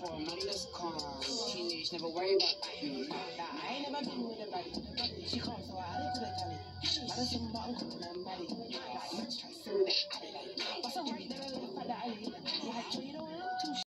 for a money that's calm. Teenage, never worry about you. Nah, I ain't never been with a baddie. She comes so I look to the telly. I just some bottom cool and belly. Like, let's try to fill that.